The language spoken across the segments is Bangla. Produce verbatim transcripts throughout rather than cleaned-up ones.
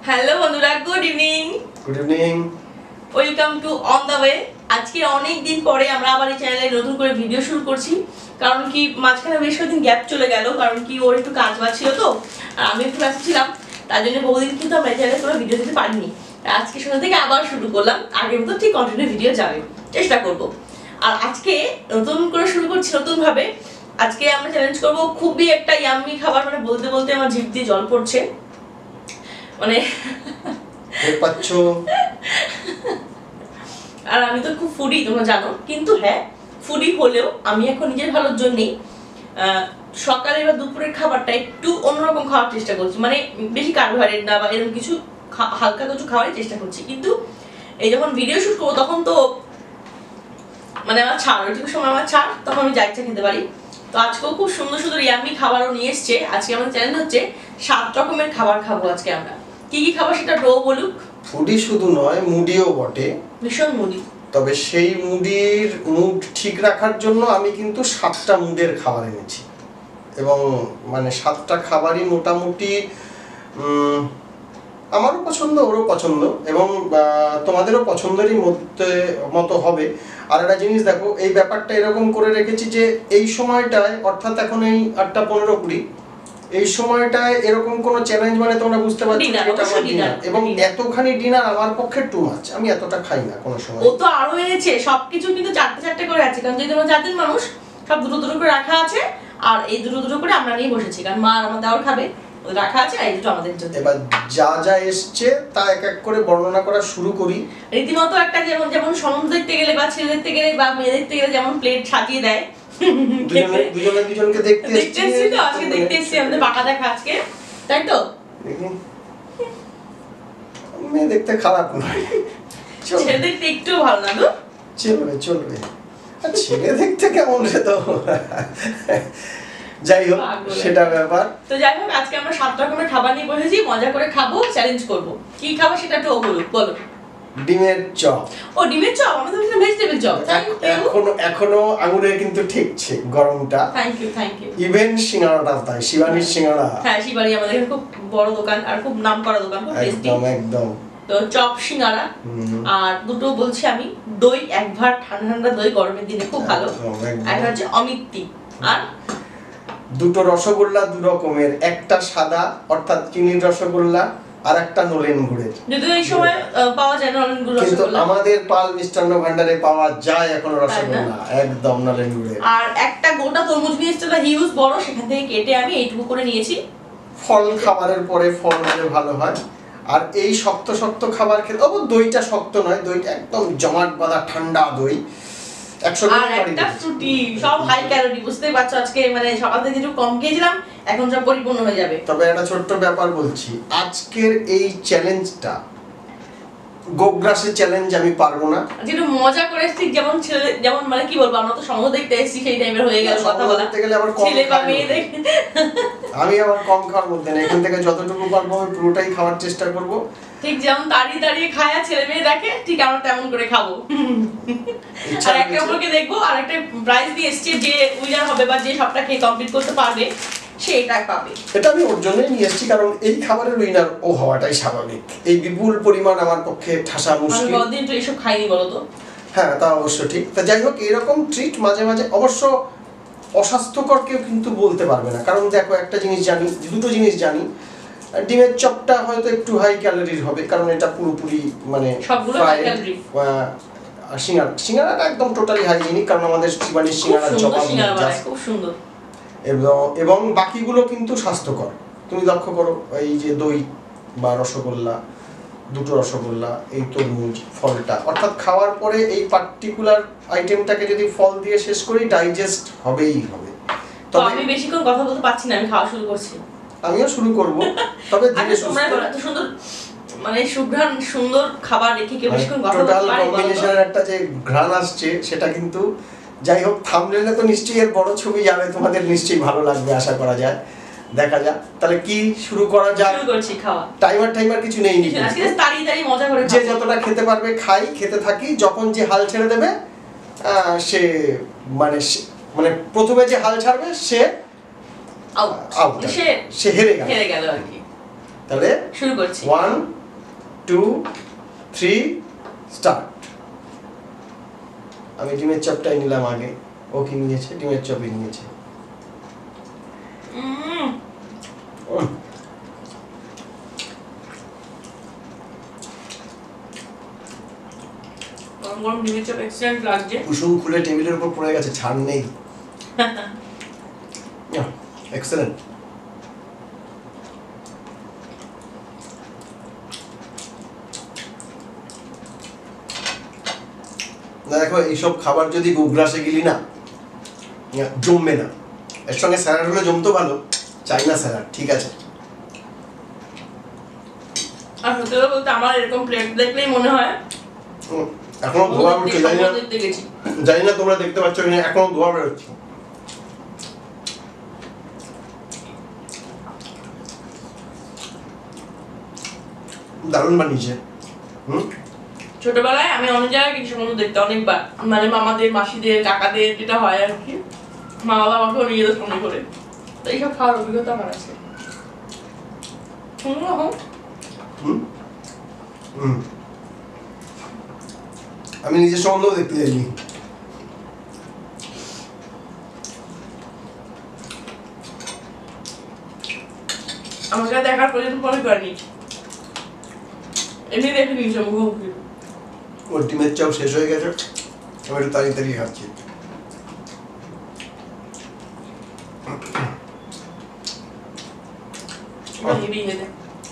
হ্যালো বন্ধুরা, good evening. Good evening, welcome to on the way. আজকে অনেক দিন পরে আমরা আবার এই চ্যানেলে নতুন করে ভিডিও শুরু করছি। কারণ কি মাঝখানে বেশ কয়েকদিন গ্যাপ চলে গেল, কারণ কি ওর একটু কাজ বাজ ছিল তো, আর আমি একটু ব্যস্ত ছিলাম, তার জন্য বহুদিন কিন্তু আমরা এই চ্যানেলে কোনো ভিডিও দিতে পারিনি। আজকে সন্ধ্যা থেকে আবার শুরু করলাম, আগের মতো ঠিক কন্টিনিউ ভিডিও যাবে, চেষ্টা করব। আর আজকে নতুন করে শুরু করছি নতুনভাবে। আজকে আমরা চ্যালেঞ্জ করব খুবই একটা ইয়াম্মি খাবার, মানে বলতে বলতে আমার জিভ দিয়ে জল পড়ছে, মানে পাচ্ছ। আর আমি তো খুব ফুডি, তোমরা জানো, কিন্তু হ্যাঁ ফুডি হলেও আমি এখন নিজের ভালোর জন্যই সকালে বা দুপুরের খাবারটা একটু অন্যরকম খাওয়ার চেষ্টা করছি, মানে বেশি কার্বোহাইড্রেট না বা এরকম কিছু হালকা কিছু খাওয়ার চেষ্টা করছি। কিন্তু এই যখন ভিডিও শুট করবো তখন তো মানে আমার ছাড়, ওইটুকু সময় আমার ছাড়, তখন আমি যা ইচ্ছা খেতে পারি। তো আজকেও খুব সুন্দর সুন্দর ইয়ামি খাবারও নিয়ে এসছে। আজকে আমাদের চ্যালেঞ্জ হচ্ছে সাত রকমের খাবার খাবো আজকে আমরা। কি কি খাবার সেটা ডো বলুক। ফুডি শুধু নয়, মুডিও বটে, ভীষণ মুডি। তবে সেই মুডির মুড ঠিক রাখার জন্য আমি কিন্তু সাতটা মুডের খাবার এনেছি, এবং মানে সাতটা খাবারই মোটামুটি আমারও পছন্দ, ওরও পছন্দ, এবং তোমাদেরও পছন্দেরই মধ্যে মতো হবে। আর একটা জিনিস দেখো, এই ব্যাপারটা এরকম করে রেখেছি যে এই সময়টায়, অর্থাৎ এখন এই আটটা পনেরো কুড়ি, এই সময়টায় এরকম কোনো চ্যালেঞ্জ মানে তোমরা বুঝতে পারছো যে এটা আমার ডিনার, এবং এতখানি ডিনার আমার পক্ষে টু মাচ। আমি এতটা খাই না কোনো সময়। ও তো আরো এনেছে, সবকিছু কিন্তু চারটে চারটে করে আছে, কারণ যেহেতু আমরা চারজন মানুষ, সব দুটো দুটো করে রাখা আছে। আর এই দুটো দুটো করে আমরা নিয়ে বসেছি, কারণ মা আর আমার দাওয়ার খাবে, রাখা আছে, আর এই দুটো আমাদের জন্য। এবার যা যা এসছে তা এক এক করে বর্ণনা করা শুরু করি। রীতিমতো একটা যেমন যেমন সমুদ্র দেখতে গেলে বা ছেলে দেখতে গেলে বা মেয়ে দেখতে গেলে যেমন প্লেট সাজিয়ে দেয়, দুজনে দুজনে দুজনকে দেখতে দেখতে এসেছি তো আজকে, দেখতে এসেছি আমাদের বাঁকা দেখা আজকে, তাই তো? মেয়ে দেখতে খারাপ নয়, ছেলে দেখতে একটু ভালো না তো? চলবে চলবে। ছেলে দেখতে কেমন রে তো, যাই হোক সেটা ব্যাপার। তো যাই হোক আজকে আমরা সাত রকমের খাবার নিয়ে বসেছি, মজা করে খাবো, চ্যালেঞ্জ করব। কি খাবো সেটা একটু বলুন, বলো। ডিমের চপ। ও ডিমের চপ, আমাদের এখানে ভেজিটেবল চপ। Thank you. এখনো এখনো আঙুরে কিন্তু ঠেকছে গরমটা। Thank you thank you. Even সিঙ্গাড়াটা তাই, শিবানীর সিঙ্গাড়া। হ্যাঁ শিবানী আমাদের এখানে খুব বড় দোকান আর খুব নামকরা দোকান, খুব টেস্টি। একদম একদম। তো চপ সিঙ্গাড়া, আর দুটো বলছি আমি দই, এক ভার ঠান্ডা ঠান্ডা দই গরমের দিনে খুব ভালো। একটা হচ্ছে অমিত্তি, আর দুটো রসগোল্লা দু রকমের, একটা সাদা অর্থাৎ চিনির রসগোল্লা, আর একটা নলেন গুড়ের। যদিও এই সময় পাওয়া যায় নলেন গুড় রসগোল্লা, কিন্তু আমাদের পাল মিষ্টান্ন ভান্ডারে পাওয়া যায় এখন রসগোল্লা, একদম নলেন গুড়ের। আর একটা গোটা তরমুজ নিয়ে এসেছিল, হিউজ বড়, সেখান থেকে কেটে আমি এইটুকু করে নিয়েছি। ফল খাবারের পরে ফল হলে ভালো হয়। আর এই শক্ত শক্ত খাবার খেতে, ও দইটা শক্ত নয়, দইটা একদম জমাট বাঁধা ঠান্ডা দই। আর একটা ফ্রুটি, সব হাই ক্যালোরি, বুঝতেই পারছো আজকে মানে সকাল থেকে একটু কম খেয়েছিলাম, এখন সব পরিপূর্ণ হয়ে যাবে। তবে একটা ছোট্ট ব্যাপার বলছি, আজকের এই চ্যালেঞ্জটা গোগ্রাসের চ্যালেঞ্জ আমি পারবো না। যেটা মজা করে এসেছি, যেমন ছেলে যেমন মানে কি বলবো, আমরা তো সমুদ্র দেখতে এসেছি, সেই টাইমের হয়ে গেল কথা বলা, ছেলে বা মেয়ে দেখ। আমি আবার কম খাওয়ার মধ্যে না, এখান থেকে যতটুকু পারবো আমি পুরোটাই খাওয়ার চেষ্টা করব। ঠিক যেমন দাঁড়িয়ে দাঁড়িয়ে খায় ছেলে মেয়ে দেখে, ঠিক আমরা তেমন করে খাবো। আর একটা ওকে দেখবো, আর একটা প্রাইজ দিয়ে এসছে, যে উইনার হবে বা যে সবটা খেয়ে কমপ্লিট করতে পারবে সেটাই পাবে। এটা আমি ওর জন্যই নিয়ে এসেছি, কারণ এই খাবারের উইনার ও হওয়াটাই স্বাভাবিক। এই বিপুল পরিমাণ আমার পক্ষে ঠাসা মুশকিল। আমি কোনদিন তো এইসব খাইনি বলো তো। হ্যাঁ তা অবশ্য ঠিক। তা যাই হোক, এরকম ট্রিট মাঝে মাঝে, অবশ্য অস্বাস্থ্যকর কেউ কিন্তু বলতে পারবে না, কারণ দেখো একটা জিনিস জানি, দুটো জিনিস জানি, ডিমের চপটা হয়তো একটু হাই ক্যালোরির হবে, কারণ এটা পুরোপুরি মানে সবগুলো হাই ক্যালোরি। সিঙ্গাড়া সিঙ্গাড়াটা একদম টোটালি হাইজিনিক, কারণ আমাদের শিবানীর সিঙ্গাড়া জবাব খুব সুন্দর, এবং এবং বাকিগুলো কিন্তু স্বাস্থ্যকর। তুমি লক্ষ্য করো, এই যে দই বা রসগোল্লা, দুটো রসগোল্লা, এই তরমুজ, ফলটা, অর্থাৎ খাওয়ার পরে এই পার্টিকুলার আইটেমটাকে যদি ফল দিয়ে শেষ করি, ডাইজেস্ট হবেই হবে। তবে আমি বেশিক্ষণ কথা বলতে পারছি না, আমি খাওয়া শুরু করছি। আমিও শুরু করব, তবে ধীরে সুস্থে। এত সুন্দর মানে সুঘ্রাণ সুন্দর খাবার রেখে কেউ বেশিক্ষণ কথা বলতে পারে? টোটাল কম্বিনেশনের একটা যে ঘ্রাণ আসছে সেটা কিন্তু, যাই হোক, থাম্বনেলে তো নিশ্চয়ই এর বড় ছবি যাবে, তোমাদের নিশ্চয়ই ভালো লাগবে আশা করা যায়। দেখা যাক তাহলে কি শুরু করা যাক। শুরু করছি খাওয়া। টাইমার টাইমার কিছু নেই নি, আজকে তাড়ি তাড়ি মজা করে যে যতটা খেতে পারবে খাই, খেতে থাকি। যখন যে হাল ছেড়ে দেবে সে মানে মানে প্রথমে যে হাল ছাড়বে সে আউট, আউট, সে সে হেরে গেল হেরে গেল আর কি। তাহলে শুরু করছি। One two three start. আমি ডিমের চপটাই নিলাম আগে, ও কি নিয়েছে? ডিমের চপই নিয়েছে। উম, উম, গরম গরম ডিমের চপ এক্সিলেন্ট লাগছে। কুসুম খুলে টেবিলের উপর পড়ে গেছে, ছাড় নেই। এক্সেলেন্ট। দেখো এইসব খাবার যদি গুগ্রাসে গেলি না জমবে না। এর সঙ্গে স্যালাড হলে জমতো ভালো, চাইনা স্যালাড ঠিক আছে। আর সত্যি কথা বলতে আমার এরকম প্লেট দেখলেই মনে হয় উম, এখনো ধোয়া উঠছে, জানি না দেখতে গেছি। জানি না তোমরা দেখতে পাচ্ছ কিনা, এখনো ধোয়া বেরোচ্ছে। দারুণ বানিয়েছে। হুম, ছোটবেলায় আমি অনেক জায়গায় কিছু মতো দেখতে অনেকবার, মানে মামাদের মাসিদের কাকাদের যেটা হয় আর কি, মা বাবা আমাকেও নিয়ে যেত সঙ্গে করে। তো এইসব খাওয়ার অভিজ্ঞতা আমার আছে। অন্যরকম। হুম, হুম। আমি নিজের সম্বন্ধেও দেখতে যাইনি। আমাকে দেখার প্রয়োজন মনে করেনি, এমনি দেখে নিয়েছে মুখোমুখি। ওর ডিমের চাপ শেষ হয়ে গেছে, আমি একটু তাড়িয়ে তাড়িয়ে খাচ্ছি। হেভি খেতে।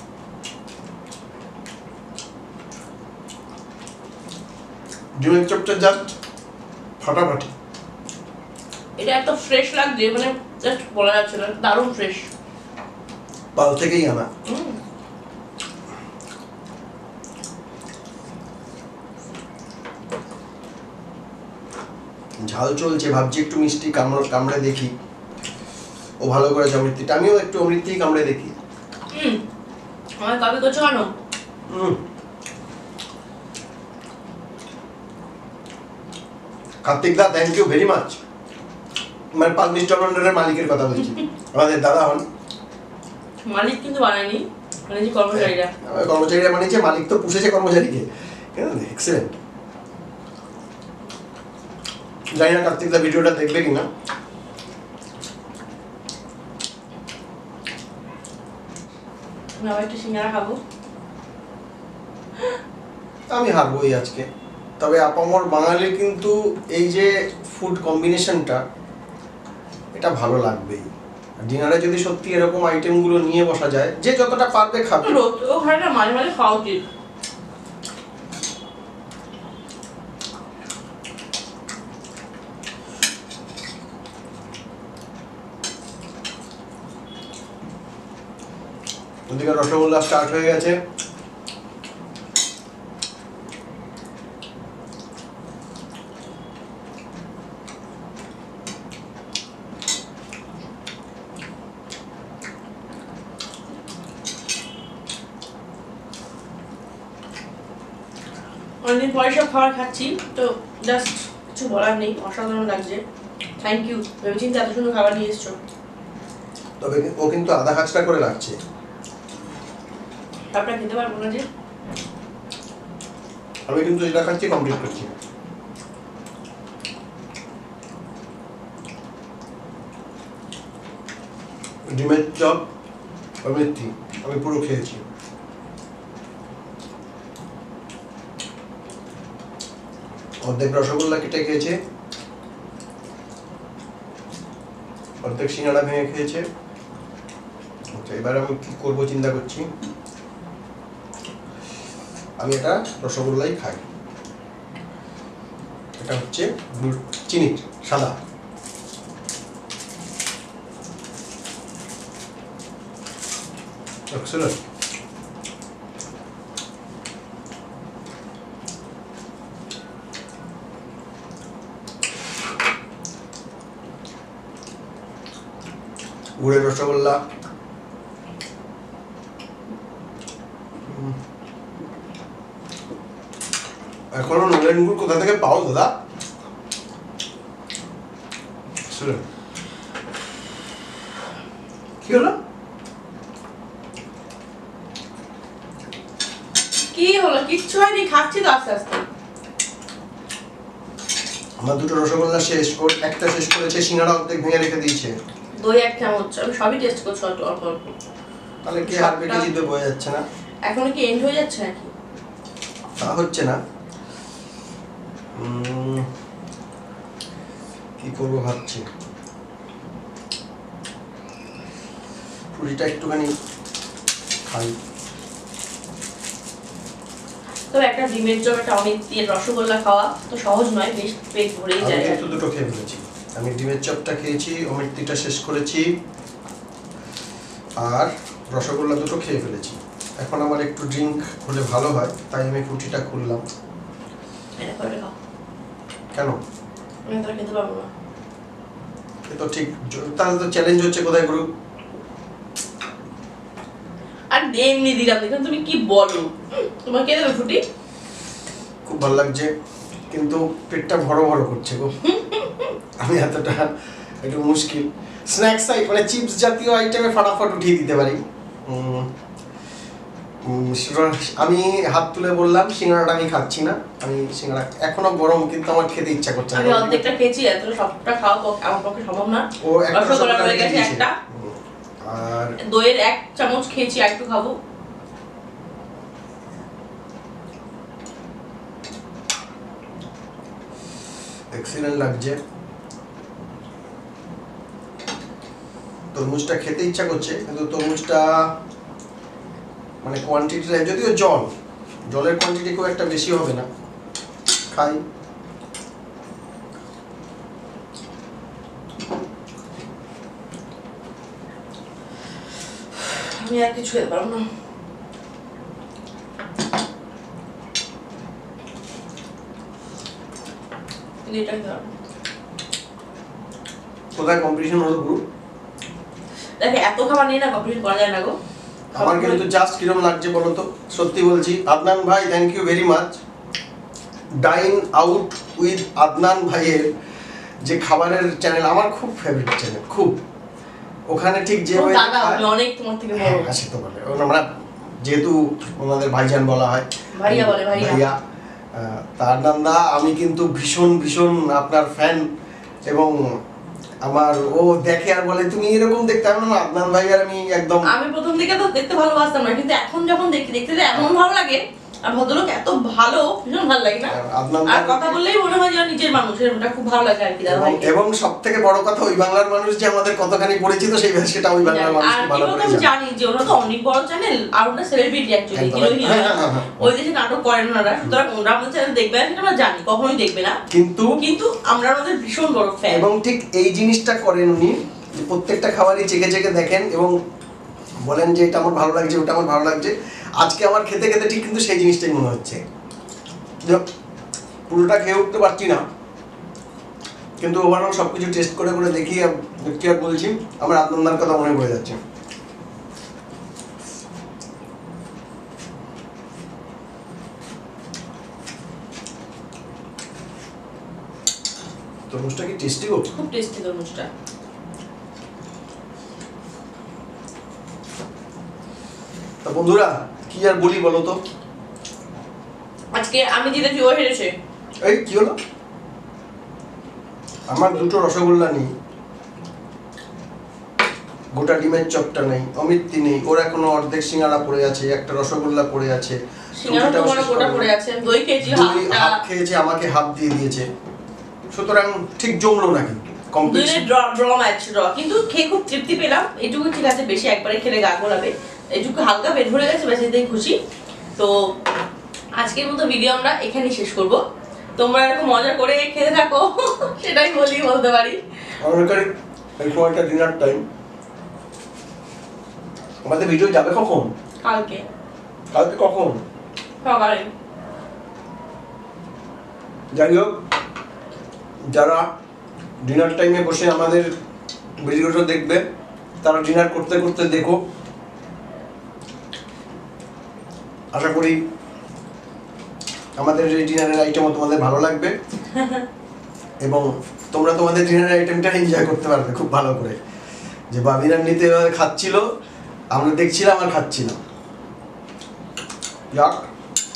ডিমের চপটা জাস্ট ফাটাফাটি। এটা এত ফ্রেশ লাগছে, মানে জাস্ট বলা যাচ্ছে না, দারুণ ফ্রেশ। পাল থেকেই আনা। ঝাল চলছে, ভাবছি একটু মিষ্টি কামড় কামড়ে দেখি। ও ভালো করেছে অমৃতিটা, আমিও একটু অমৃতি কামড়ে দেখি। হুম, আমার কবে করছো কেন? হুম, Kartik da thank you very much. মানে পাল মিস্টার ভান্ডারের মালিকের কথা বলছি, আমাদের দাদা হন। মালিক কিন্তু বানায়নি, মানে যে কর্মচারীরা। আমার কর্মচারীরা বানিয়েছে, মালিক তো পুষেছে কর্মচারীকে। এক্সেলেন্ট। জানি না কার্তিক দা ভিডিওটা দেখবে কিনা। আমি আবার একটু সিঙ্গারা খাবো। আমি হারবোই আজকে। তবে আপামর বাঙালির কিন্তু এই যে ফুড কম্বিনেশনটা, এটা ভালো লাগবেই। ডিনারে যদি সত্যি এরকম আইটেমগুলো নিয়ে বসা যায়, যে যতটা পারবে খাবে। রোজ ও খায় না, মাঝে মাঝে খাওয়া উচিত। ওদিকে রসগোল্লা স্টার্ট হয়ে গেছে। অনেকদিন পরে সব খাবার খাচ্ছি, তো জাস্ট কিছু বলার নেই, অসাধারণ লাগছে। থ্যাংক ইউ, ভেবেচিন্তে এত সুন্দর খাবার নিয়ে এসছো। তবে ও কিন্তু আধা খাঁচটা করে লাগছে। আপনারা খেতে পারবো না যে। আমি কিন্তু যেটা খাচ্ছি কমপ্লিট করছি। ডিমের চপ অমৃতি আমি পুরো খেয়েছি। অর্ধেক রসগোল্লা কেটে খেয়েছে, অর্ধেক সিঙ্গাড়া ভেঙে খেয়েছে। আচ্ছা, এবার আমি কি করবো চিন্তা করছি। আমি এটা রসগোল্লাই খাই। এটা হচ্ছে চিনির সাদা। এক্সেলেন্ট। গুড়ের রসগোল্লা। এখনো নলেন গুড় কোথা থেকে পাও দাদা? কি হলো? কি হলো? কিচ্ছু হয়নি, খাচ্ছি তো আস্তে আস্তে। আমার দুটো রসগোল্লা শেষ, ওর একটা শেষ করেছে, সিঙ্গাড়া অর্ধেক ভেঙে রেখে দিয়েছে। দই এক চামচ, আমি সবই টেস্ট করছি অল্প অল্প অল্প। তাহলে কে হারবে কে জিতবে বোঝা যাচ্ছে না। এখন কি এন্ড হয়ে যাচ্ছে নাকি? তা হচ্ছে না। উম, কি করবো ভাবছি। পুরিটা একটুখানি খাই। তবে একটা ডিমের চপ, একটা অনেক দিয়ে রসগোল্লা খাওয়া তো সহজ নয়, বেশ পেট ভরেই আমি যায়। কিন্তু দুটো খেয়ে ফেলেছি। আমি ডিমের চপটা খেয়েছি, অমৃতিটা শেষ করেছি, আর রসগোল্লা দুটো খেয়ে ফেলেছি। এখন আমার একটু ড্রিঙ্ক হলে ভালো হয়, তাই আমি ফুটিটা খুললাম। এটা করে খাও। কেন? আমি তো খেতে পারবো না। এ তো ঠিক, তাহলে তো চ্যালেঞ্জ হচ্ছে কোথায় গুরু। আর এমনি দিলাম, দেখুন তুমি কি বলো। তোমার কে দেবে ফুটি? খুব ভালো লাগছে, কিন্তু পেটটা ভরো ভরো করছে গো। আমি এতটা একটু মুশকিল। স্ন্যাক্স আই মানে চিপস জাতীয় আইটেমে ফাটাফট উঠিয়ে দিতে পারি। উম, উম, আমি হাত তুলে বললাম সিঙ্গাড়াটা আমি খাচ্ছি না। আমি সিঙ্গাড়া এখনো গরম, কিন্তু আমার খেতে ইচ্ছা করছে না। আমি অর্ধেকটা খেয়েছি, এত সবটা খাওয়া পক্ষে- আমার পক্ষে সম্ভব না। ও একটা রসগোল্লা রসগোল্লা রয়ে গেছে দিয়েছে। একটা, হুম, আর দইয়ের এক চামচ খেয়েছি, আর একটু খাবো। এক্সিলেন্ট লাগছে। তরমুজটা খেতে ইচ্ছা করছে, কিন্তু তরমুজটা মানে কোয়ান্টিটিটা, যদিও জল জলের কোয়ান্টিটি খুব একটা বেশি হবে না। খাই। আমি আর কিছু খেতে পারবো না। কিন্তু এটা খেতে পারবো না। কোথায় কম্পিটিশন হলো গুরু? দেখে এত খাবার নিয়ে না কম্পিটিশন করা যায় না গো। আমার কিন্তু জাস্ট কিরম লাগছে বলো তো, সত্যি বলছি। আদনান ভাই, thank you very much. Dine out with Adnan ভাইয়ের যে খাবারের চ্যানেল, আমার খুব ফেভারিট চ্যানেল, খুব। ওখানে ঠিক যে ও way দাদা, খায়- আমি অনেক তোমার থেকে হ্যাঁ, বড়। সে তো বলে। ও আমরা যেহেতু ওনাদের ভাইজান বলা হয়, ভাইয়া বলে, ভাইয়া। ভাইয়া আহ, তার নান্দা, আমি কিন্তু ভীষণ ভীষণ আপনার ফ্যান। এবং আমার ও দেখে আর বলে তুমি এরকম দেখতে, আমি বললাম, আদনান ভাই আর আমি একদম। আমি প্রথম দিকে তো দেখতে ভালোবাসতাম না, কিন্তু এখন যখন দেখি দেখতে যে এমন ভালো লাগে, আর ভদ্রলোক এত ভালো, ভীষণ ভালো লাগে না। আদনান আর ভাই- কথা বললেই মনে হয় যেন নিজের মানুষের, ওটা খুব ভালো লাগে আর কি দাদা এবং- ভাইকে। এবং সব থেকে বড় কথা, ওই বাংলার মানুষ যে আমাদের কতখানি পরিচিত, সেই সেটা ওই বাংলার মানুষ আর খুব কি ভালো বলতো, করে আমি জানে। জানি যে ওরা তো অনেক বড় চ্যানেল, আর ওটা সেলিব্রিটি অ্যাকচুয়ালি, একদম, হিরো হিরোইন। হ্যাঁ, হ্যাঁ, হ্যাঁ। ওই দেশে নাটক করেন ওনারা, সুতরাং ওরা আমাদের চ্যানেল দেখবে না সেটা আমরা জানি, কখনোই দেখবে না। কিন্তু কিন্তু আমরা ওনাদের ভীষণ বড় ফ্যান। এবং ঠিক এই জিনিসটা করেন উনি, যে প্রত্যেকটা খাবারই চেখে চেখে দেখেন এবং বলেন যে এটা আমার ভালো লাগছে, ওটা আমার ভালো লাগছে। আজকে আমার খেতে খেতে ঠিক কিন্তু সেই জিনিসটাই মনে হচ্ছে। যাক, পুরোটা খেয়ে উঠতে পারছি না, কিন্তু ওভারঅল সব কিছু টেস্ট করে করে দেখি আর দেখছি আর বলছি, আমার আত্মন্দার কথা মনে পড়ে যাচ্ছে। তরমুজটা কি টেস্টি গো? খুব টেস্টি তরমুজটা। তা বন্ধুরা, কি আর বলি বলো তো। আজকে আমি জিতেছি, ও হেরেছে। এই কি হলো? আমার দুটো রসগোল্লা নেই, গোটা ডিমের চপটা নেই, অমৃতি নেই, ওর এখনো অর্ধেক সিঙ্গাড়া পড়ে আছে, একটা রসগোল্লা পড়ে আছে, সিঙ্গারা তো মনে গোটা পড়ে আছে, দই খেয়েছি দই হাফটা। হাফ খেয়েছে, আমাকে হাফ দিয়ে দিয়েছে। সুতরাং ঠিক জমলো না কিন্তু কম্পিটিশন। দুজনের ড্র ড্র ম্যাচ ড্র, কিন্তু খেয়ে খুব তৃপ্তি পেলাম। এটুকু ঠিক আছে, বেশি একবারে খেলে গা গোলাবে, এটুকু হালকা পেট ভরে গেছে, বেশ এতেই খুশি। তো আজকের মতো ভিডিও আমরা এখানেই শেষ করব। তোমরা এরকম মজা করে খেতে থাকো, সেটাই বলি, বলতে পারি। আমাদের এই সময়টা ডিনার টাইম। আমাদের ভিডিও যাবে কখন? কালকে কালকে কখন? সকালে। যাই হোক, যারা ডিনার টাইমে বসে আমাদের ভিডিওটা দেখবে, তারা ডিনার করতে করতে দেখো। আশা করি আমাদের এই ডিনারের আইটেমও তোমাদের ভালো লাগবে এবং তোমরা তোমাদের ডিনারের আইটেমটা এনজয় করতে পারবে খুব ভালো করে। যে বাবিনার নিতে খাচ্ছিল, আমরা দেখছিলাম আর খাচ্ছিলাম। যাক,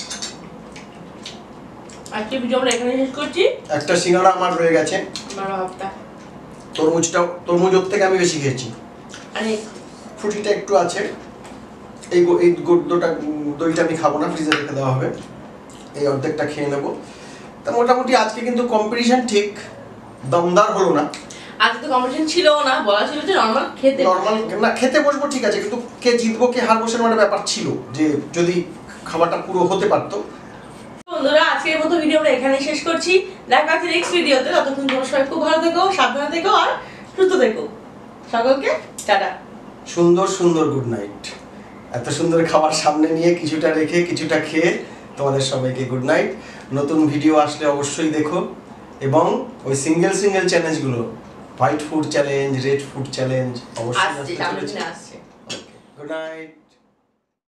আজকে ভিডিও আমরা এখানে শেষ করছি। একটা সিঙ্গাড়া আমার রয়ে গেছে, বারো হপ্তাহ তরমুজটা তরমুজ ওর থেকে আমি বেশি খেয়েছি, আরে ফ্রুটিটা একটু আছে। এই গো- এই গদ্যটা দইটা আমি খাবো না, ফ্রিজে রেখে দেওয়া হবে। এই অর্ধেকটা খেয়ে নেবো। তা মোটামুটি আজকে কিন্তু কম্পিটিশন ঠিক দমদার হলো না। আজকে তো কম্পিটিশন ছিল না, বলা ছিল যে নরমাল খেতে নর্মাল না, খেতে বসবো ঠিক আছে, কিন্তু কে জিতবো কে হারবো সেরকম একটা ব্যাপার ছিল, যে যদি খাবারটা পুরো হতে পারতো। বন্ধুরা আজকের মতো ভিডিও আমরা এখানেই শেষ করছি। দেখা হচ্ছে নেক্সট ভিডিওতে। ততক্ষণ তোমরা সবাই খুব ভালো থেকো, সাবধানে থেকো আর সুস্থ থেকো। সকলকে টাটা। সুন্দর সুন্দর গুড নাইট। এত সুন্দর খাবার সামনে নিয়ে কিছুটা রেখে কিছুটা খেয়ে তোমাদের সবাইকে গুড নাইট। নতুন ভিডিও আসলে অবশ্যই দেখো, এবং ওই সিঙ্গেল সিঙ্গেল চ্যালেঞ্জগুলো, white food challenge, red food challenge অবশ্যই আসছে, আসতে সামনে চলেছে। দিনে আসছে। Good night.